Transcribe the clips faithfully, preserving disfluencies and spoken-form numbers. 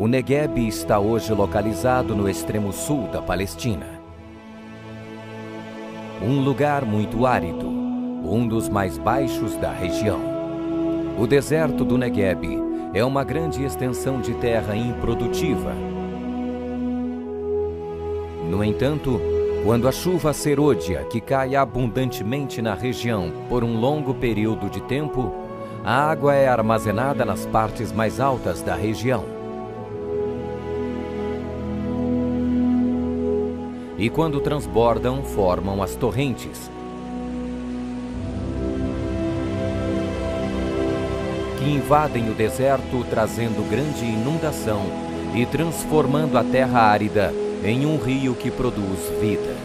O Negueb está hoje localizado no extremo sul da Palestina. Um lugar muito árido, um dos mais baixos da região. O deserto do Negueb é uma grande extensão de terra improdutiva. No entanto, quando a chuva serôdia, que cai abundantemente na região por um longo período de tempo, a água é armazenada nas partes mais altas da região. E quando transbordam, formam as torrentes, que invadem o deserto, trazendo grande inundação e transformando a terra árida em um rio que produz vida.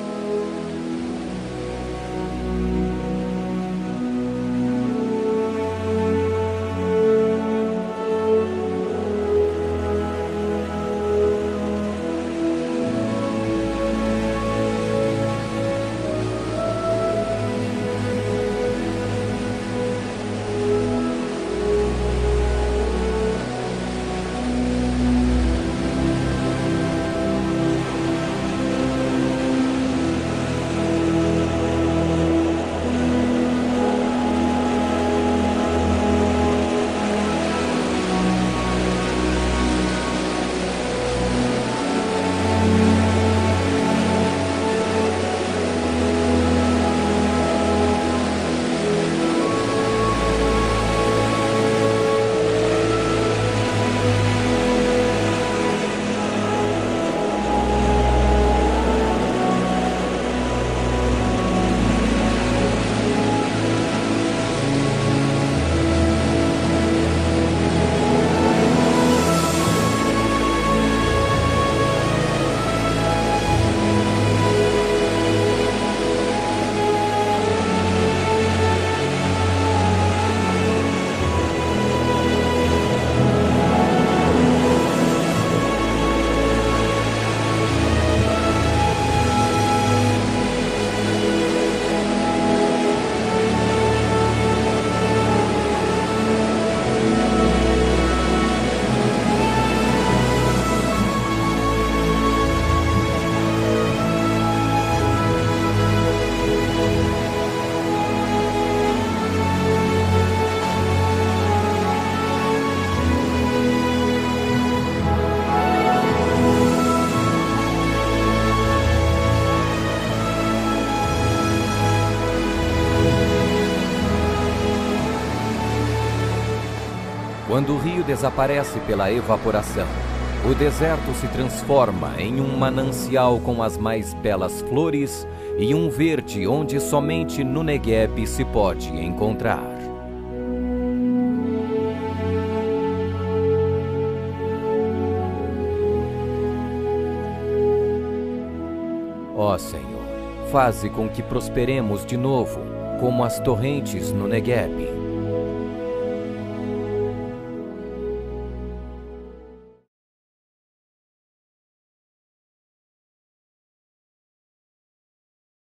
Quando o rio desaparece pela evaporação, o deserto se transforma em um manancial com as mais belas flores e um verde onde somente no Negueb se pode encontrar. Ó Senhor, faze com que prosperemos de novo, como as torrentes no Negueb.